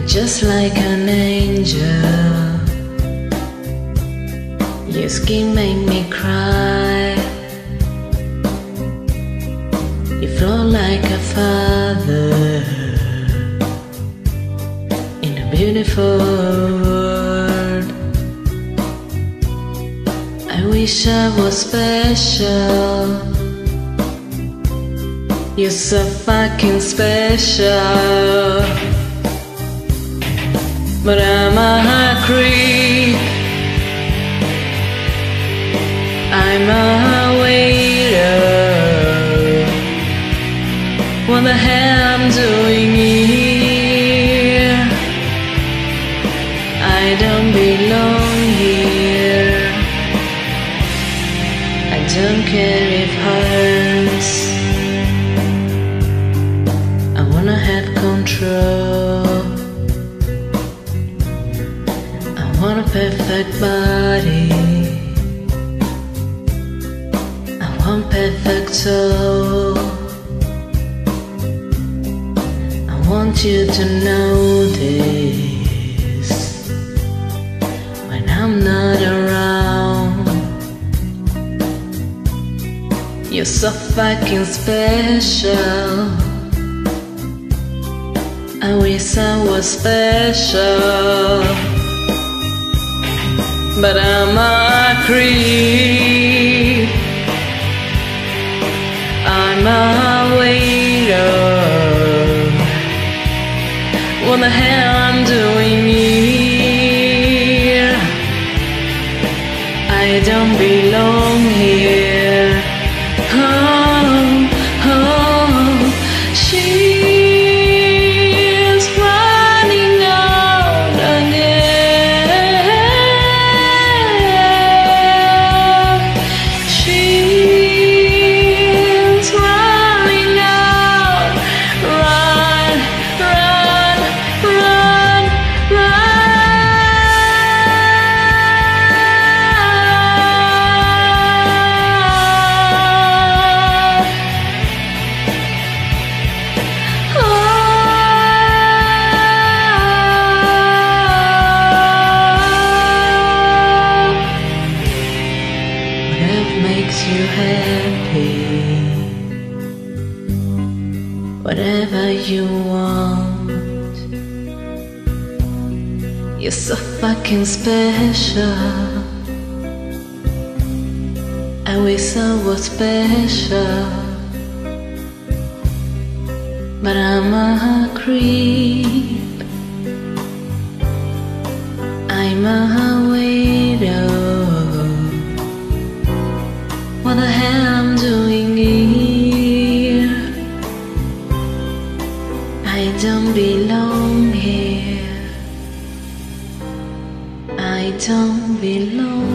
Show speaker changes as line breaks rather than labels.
just like an angel. Your skin made me cry. You flow like a father in a beautiful world. I wish I was special. You're so fucking special. But I'm a creep. I'm a waiter. What the hell I'm doing here? I don't belong here. I don't care if it hurts. I wanna have control. I want a perfect body. I want perfect soul. I want you to know this when I'm not around. You're so fucking special. I wish I was special. But I'm a creep. I'm a waiter. What the hell I'm doing here? I don't belong here. Oh, oh, she's running out again. She's running out. Run, run, run, run. Whatever makes you happy, whatever you want. You're so fucking special. I wish I was special. But I'm a creep. I'm a waiter. What the hell I'm doing here? I don't belong here. I don't belong